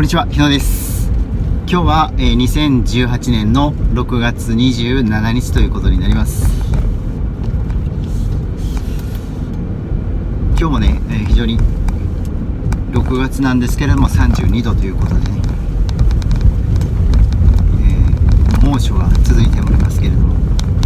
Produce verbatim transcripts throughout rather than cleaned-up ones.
にちは、日野です。今日は、えー、にせんじゅうはちねんのろくがつにじゅうしちにちということになります。今日もね、えー、非常にろくがつなんですけれどもさんじゅうにどということでね、えー、猛暑が続いておりますけれども、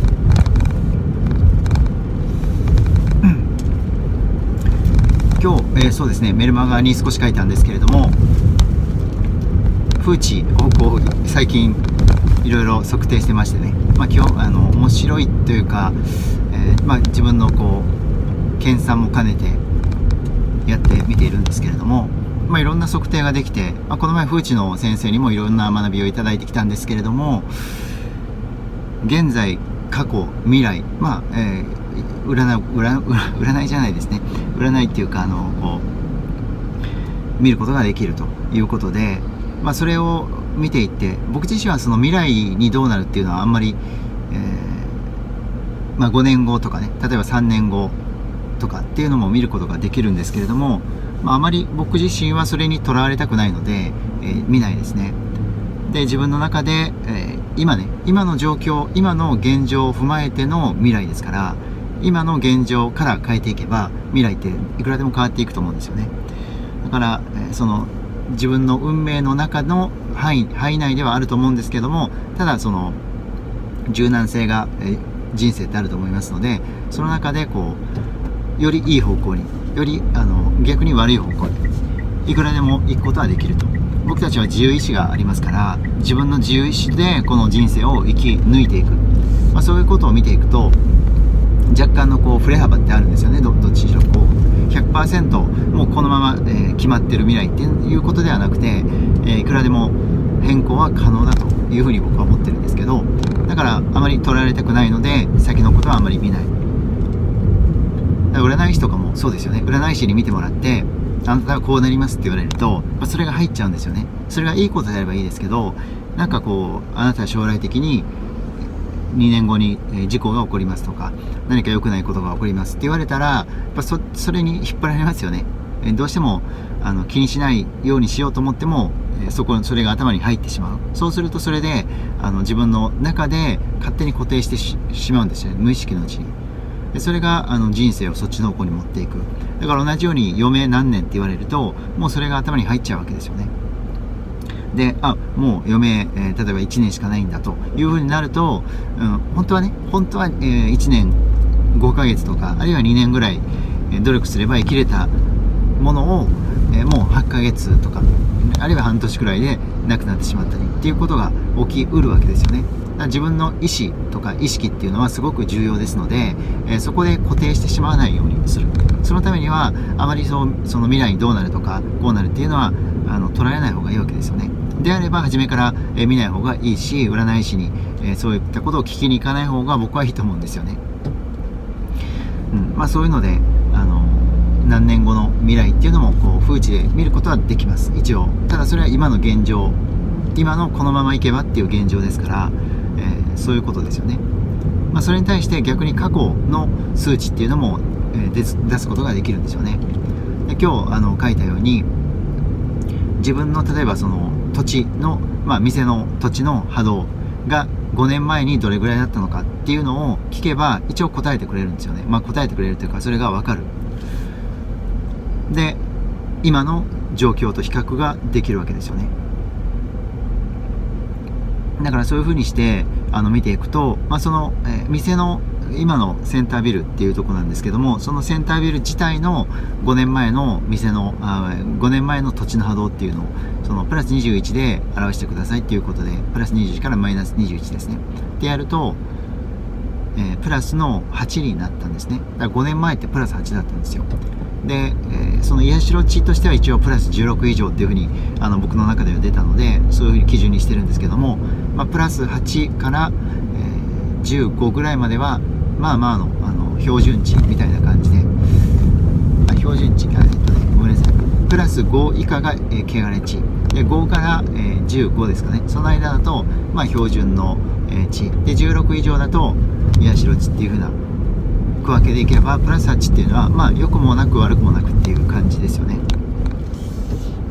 今日、えー、そうですね、メルマガに少し書いたんですけれども、風値をこう最近いろいろ測定してましてね、まあ、今日あの面白いというか、えーまあ、自分のこう研鑽も兼ねてやってみているんですけれども、まあ、いろんな測定ができて、まあ、この前風値の先生にもいろんな学びをいただいてきたんですけれども、現在過去未来、まあえー、占い占占いじゃないですね、占いっていうかあのこう見ることができるということで、まあ、それを見ていって、僕自身はその未来にどうなるっていうのはあんまり、えーまあ、ごねんごとかね、例えばさんねんごとかっていうのも見ることができるんですけれども、まあ、あまり僕自身はそれにとらわれたくないので、えー、見ないですね。で、自分の中で、えー、今ね、今の状況、今の現状を踏まえての未来ですから、今の現状から変えていけば未来っていくらでも変わっていくと思うんですよね。だから、えー、その自分の運命の中の範囲、範囲内ではあると思うんですけども、ただその柔軟性が、えー、人生ってあると思いますので、その中でこうよりいい方向に、よりあの逆に悪い方向にいくらでも行くことはできると。僕たちは自由意志がありますから、自分の自由意志でこの人生を生き抜いていく、まあ、そういうことを見ていくと若干のこう振れ幅ってあるんですよね。 ど, どっちにしろこう ひゃくパーセント もうこのまま、えー、決まってる未来っていうことではなくて、えー、いくらでも変更は可能だというふうに僕は思ってるんですけど、だからあまり取られたくないので先のことはあまり見ない。だから占い師とかもそうですよね。占い師に見てもらって、あなたはこうなりますって言われると、まあ、それが入っちゃうんですよね。それがいいことであればいいですけど、なんかこうあなたは将来的ににねんごに事故が起こりますとか、何か良くないことが起こりますって言われたら、やっぱ そ, それに引っ張られますよね。どうしてもあの気にしないようにしようと思っても、そこそれが頭に入ってしまう。そうするとそれであの自分の中で勝手に固定して し, しまうんですよね、無意識のうちに。でそれがあの人生をそっちの方向に持っていく。だから同じように余命何年って言われると、もうそれが頭に入っちゃうわけですよね。で、あ、もう余命、えー、例えばいちねんしかないんだというふうになると、うん、本当はね、本当は、えー、いちねんごかげつとか、あるいはにねんぐらい、えー、努力すれば生きれたものを、えー、もうはちかげつとか、あるいは半年くらいで亡くなってしまったりっていうことが起きうるわけですよね。だから自分の意思とか意識っていうのはすごく重要ですので、えー、そこで固定してしまわないようにする。そのためにはあまりそ の, その未来にどうなるとかこうなるっていうのはあの捉えない方がいいわけですよね。であれば初めから、えー、見ない方がいいし、占い師に、えー、そういったことを聞きに行かない方が僕はいいと思うんですよね。うん、まあそういうのであの何年後の未来っていうのもこう風値で見ることはできます一応。ただそれは今の現状、今のこのままいけばっていう現状ですから、えー、そういうことですよね。まあ、それに対して逆に過去の数値っていうのも、えー、出す、出すことができるんですよね。で今日あの書いたように、自分の例えばその土地の、まあ、店の土地の波動がごねんまえにどれぐらいだったのかっていうのを聞けば一応答えてくれるんですよね。まあ、答えてくれるというか、それが分かる。で今の状況と比較ができるわけですよね。だからそういう風にしてあの見ていくと、まあ、その、えー、店の今のセンタービルっていうところなんですけども、そのセンタービル自体のごねんまえの店のあごねんまえの土地の波動っていうのをそのプラスにじゅういちで表してくださいっていうことで、プラスにじゅういちからマイナスにじゅういちですねってやると、えー、プラスのはちになったんですね。だからごねんまえってプラスはちだったんですよ。で、えー、その癒しろ値としては一応プラスじゅうろく以上っていうふうにあの僕の中では出たので、そういうふうに基準にしてるんですけども、まあ、プラスはちから、えー、じゅうごぐらいまではまあまあ の, あの標準値みたいな感じで、あ標準値あ、えっとね、ごめんなさい、プラスご以下が、えー、汚れ値で、ごから、えー、じゅうごですかね、その間だと、まあ、標準の、えー、値で、じゅうろく以上だと癒しろ値っていうふうな区分けでいけば、プラスはちっていうのはまあ良くもなく悪くもなくっていう感じですよね。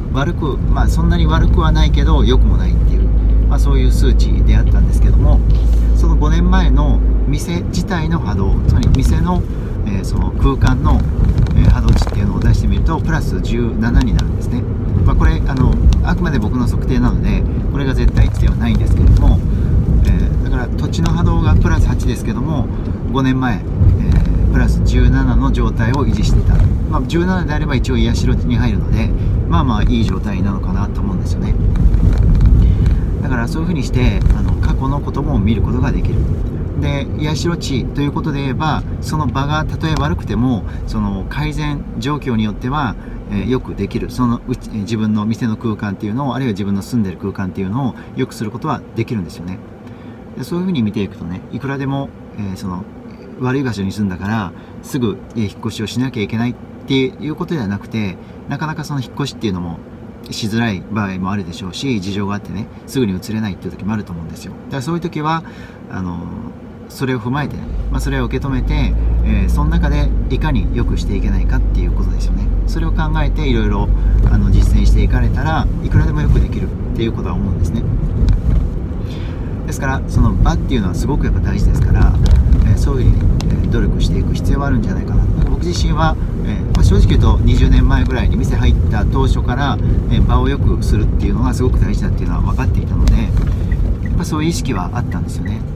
悪く、まあ、そんなに悪くはないけど良くもないっていう、まあ、そういう数値であったんですけども、そのごねんまえの店自体の波動、つまり店の、えー、その空間の、えー、波動値っていうのを出してみるとプラスじゅうななになるんですね。まあ、これあのあくまで僕の測定なのでこれが絶対値ではないんですけれども、えー、だから土地の波動がプラスはちですけどもごねんまえ、えー、プラスじゅうななの状態を維持していた、まあ、じゅうななであれば一応癒しろに入るのでまあまあいい状態なのかなと思うんですよね。だからそういうふうにしてあの過去のことも見ることができる。で癒しろ値ということで言えばその場がたとえ悪くてもその改善状況によっては、えー、よくできる、そのうち、えー、自分の店の空間っていうのをあるいは自分の住んでる空間っていうのを良くすることはできるんですよね。でそういうふうに見ていくとね、いくらでも、えー、その悪い場所に住んだからすぐ、えー、引っ越しをしなきゃいけないっていうことではなくて、なかなかその引っ越しっていうのもしづらい場合もあるでしょうし、事情があってねすぐに移れないっていう時もあると思うんですよ。だからそういう時はあのそれを踏まえてね、まあ、それを受け止めて、えー、その中でいかに良くしていけないかっていうことですよね。それを考えていろいろあの実践していかれたらいくらでもよくできるっていうことは思うんですね。ですからその場っていうのはすごくやっぱ大事ですから、えー、そういうふうに、えー、努力していく必要はあるんじゃないかな。僕自身は、えーまあ、正直言うとにじゅうねんまえぐらいに店入った当初から、えー、場を良くするっていうのがすごく大事だっていうのは分かっていたので、やっぱそういう意識はあったんですよね。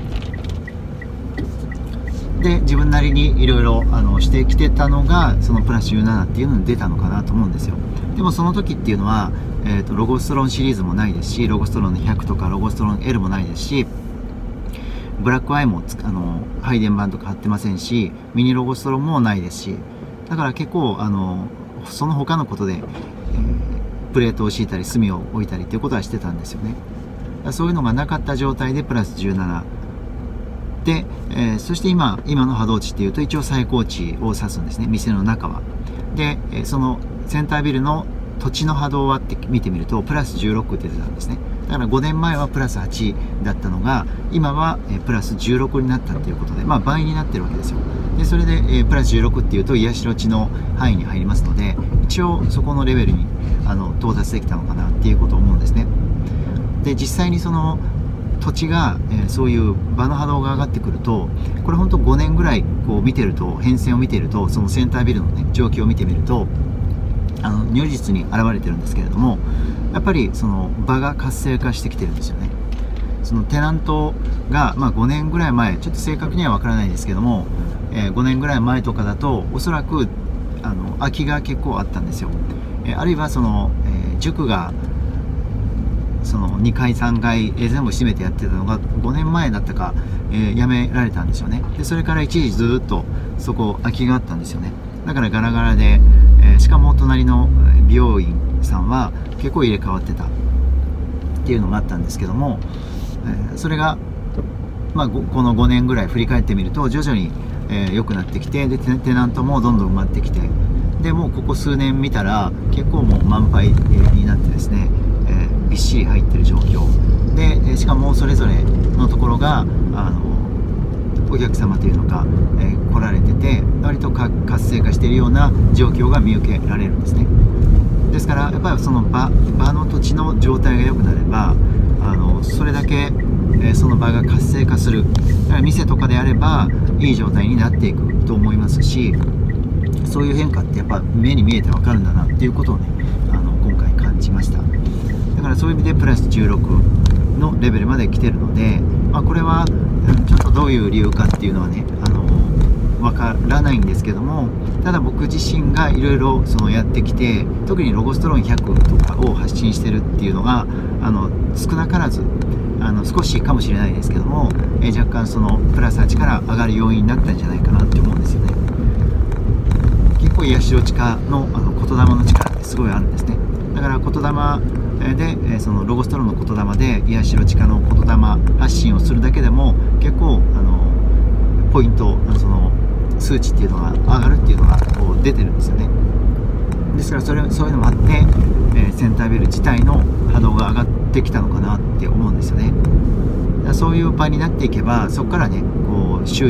で自分なりにいろいろしてきてたのがそのプラスじゅうななっていうのに出たのかなと思うんですよ。でもその時っていうのは、えー、とロゴストロンシリーズもないですし、ロゴストロンひゃくとかロゴストロン エル もないですし、ブラックアイもあの配電盤とか貼ってませんし、ミニロゴストロンもないですし、だから結構あのその他のことで、えー、プレートを敷いたり炭を置いたりっていうことはしてたんですよね。そういうのがなかった状態でプラスじゅうななで、えー、そして今今の波動値っていうと一応最高値を指すんですね、店の中は。で、えー、そのセンタービルの土地の波動はって見てみるとプラスじゅうろくって出てたんですね。だからごねんまえはプラスはちだったのが今は、えー、プラスじゅうろくになったっていうことで、まあ倍になってるわけですよ。でそれで、えー、プラスじゅうろくっていうと癒しろ値の範囲に入りますので、一応そこのレベルにあの到達できたのかなっていうことを思うんですね。で実際にその土地が、えー、そういう場の波動が上がってくると、これ本当ごねんぐらいこう見てると、変遷を見てると、そのセンタービルのね状況を見てみるとあの如実に現れてるんですけれども、やっぱりその場が活性化してきてるんですよね。そのテナントが、まあ、ごねんぐらい前、ちょっと正確には分からないですけども、えー、ごねんぐらい前とかだとおそらくあの空きが結構あったんですよ。えー、あるいはその、えー、塾がそのにかいさんがい、えー、全部閉めてやってたのがごねんまえだったか、えー、やめられたんですよね。でそれから一時ずっとそこ空きがあったんですよね。だからガラガラで、えー、しかも隣の美容院さんは結構入れ替わってたっていうのがあったんですけども、えー、それが、まあ、このごねんぐらい振り返ってみると徐々に良、えー、くなってきて、でテナントもどんどん埋まってきて、でもうここ数年見たら結構もう満杯になってですね、えー、びっしり入ってる状況で、しかもそれぞれのところがあのお客様というのか、えー、来られてて割と活性化しているような状況が見受けられるんですね。ですからやっぱりその 場, 場の土地の状態が良くなればあのそれだけ、えー、その場が活性化する。だから店とかであればいい状態になっていくと思いますし、そういう変化ってやっぱ目に見えてわかるんだなっていうことをねあの今回感じました。だからそういう意味でプラスじゅうろくのレベルまで来てるので、まあ、これはちょっとどういう理由かっていうのはねあのわからないんですけども、ただ僕自身がいろいろそのやってきて、特にロゴストロンひゃくとかを発信してるっていうのがあの少なからずあの少しかもしれないですけども、えー、若干そのプラスはちから上がる要因になったんじゃないかなって思うんですよね。結構癒しろ値化のあの言霊の力ってすごいあるんですね。だから言霊で、えー、そのロゴストロンの言霊で癒しろ値化の言霊発信をするだけでも結構あのポイントその数値っていうのが上がるっていうのがこう出てるんですよね。ですからそれそういうのもあって、えー、センタービル自体の波動が上がってきたのかなって思うんですよね。だからそういう場になっていけばそこからねこう周囲に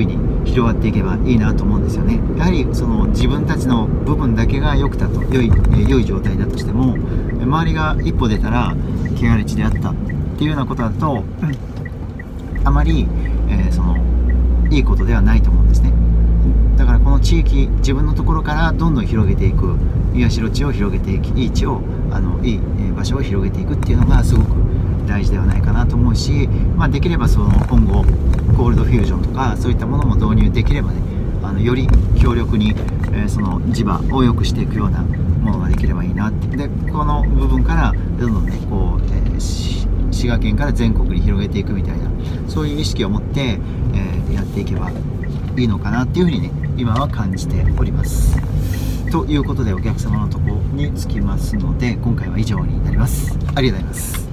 広がっていけばいいなと思うんですよね。やはりその自分たちの部分だけが良くたと良い、良い状態だとしても、周りが一歩出たら汚れ地であったっていうようなことだと、あまり、えー、そのいいことではないと思うんですね。だからこの地域、自分のところからどんどん広げていく、岩代地を広げていき、いい地をあのいい場所を広げていくっていうのがすごく大事ではないかなと思うし、まあ、できればその今後コールドフュージョンとかそういったものも導入できればね、あのより強力に、えー、その地場を良くしていくようなものができればいいなって。でこの部分からどんどんねこう、えー、滋賀県から全国に広げていくみたいな、そういう意識を持って、えー、やっていけばいいのかなっていうふうにね今は感じております。ということでお客様のところに着きますので、今回は以上になります。ありがとうございます。